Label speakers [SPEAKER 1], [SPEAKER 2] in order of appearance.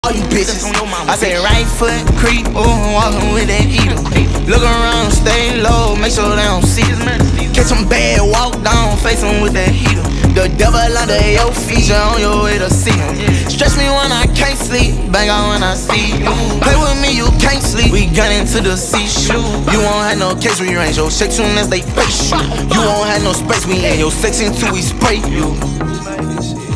[SPEAKER 1] All you bitches, I say right foot creep, walking with that heater. Look around, stay low, make sure they don't see us. Catch them bad, walk down, face them with that heater. The devil under your feet, you're on your way to see him. Stretch me when I can't sleep, bang on when I see you. Play with me, you can't sleep, we gunning to the seashore. You won't have no case, we range your shake soon as they face you. You won't have no space, we in your section till we spray you.